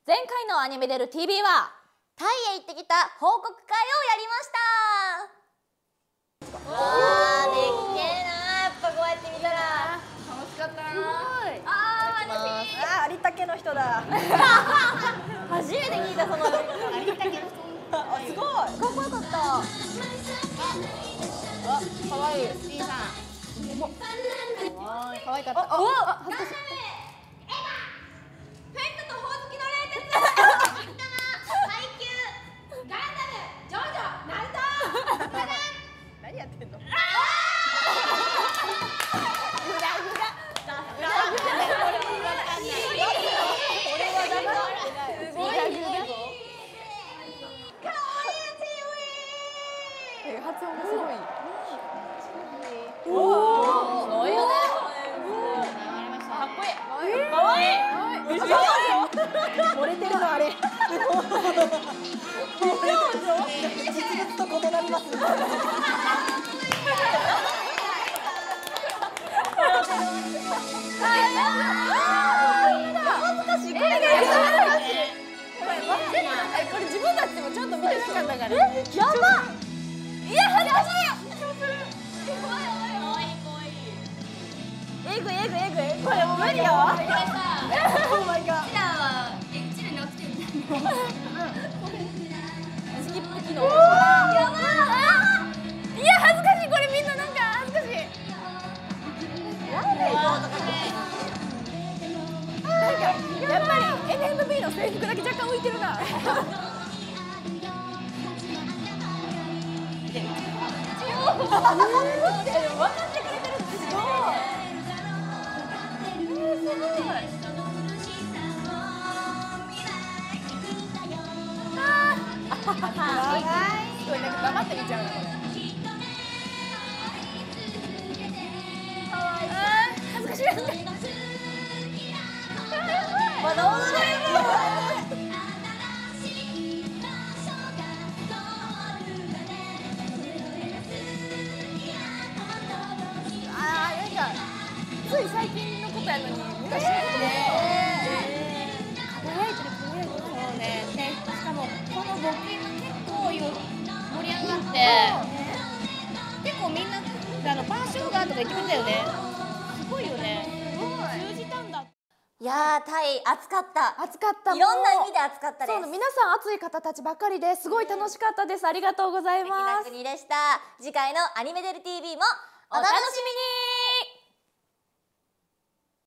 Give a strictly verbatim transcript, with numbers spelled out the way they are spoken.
前回のアニメデル ティービー はタイへ行ってきた報告会をやりました。わあ、でっけえな。やっぱこうやって見たら楽しかったな。 あー、楽しい。 あ、有田家の人だ。 初めて聞いた、その有田家の人。 あ、すごい。 かっこよかった。あ、 かわいい。 いいさん。 かわいかった。あ、 うわ、 あ、恥ずかしい。 ペットとほおずきの冷徹。配給ガンダムジョジョナルト。 何やってんの。 発音がすごい。 おお、すごいよね。 かっこいい。 かわいい。 漏れてるのあれ。実物と異なります。 これ自分たちでもちゃんと見てなかったから。 やば。いや、恥ずかしい。えぐいえぐいえぐい。これもう無理やわ。 Oh my god。 スキップ機能。やばい。いや、恥ずかしい。これみんななんか恥ずかしい。なんで行こうとかね。 なんかやっぱり エヌエムビー の制服だけ若干浮いてるな。 分かってくれてるってすごい。 すごいなんか黙って見ちゃうのこれ。 恥ずかしい。まだ踊れる。 あー、なんかつい最近のことやのに昔のことね。輝いてる輝いてる。 そうね。で、しかもこの募金が結構盛り上がって、結構みんなあのパーショーガーとか言ってくれたよね。すごいよね。通じたんだ。いやー、タイ暑かった。 暑かった。 いろんな意味で暑かったです。 そう、皆さん暑い方たちばっかりですごい楽しかったです。ありがとうございます。 素敵な国でした。次回のアニメデル ティービー もお楽しみに。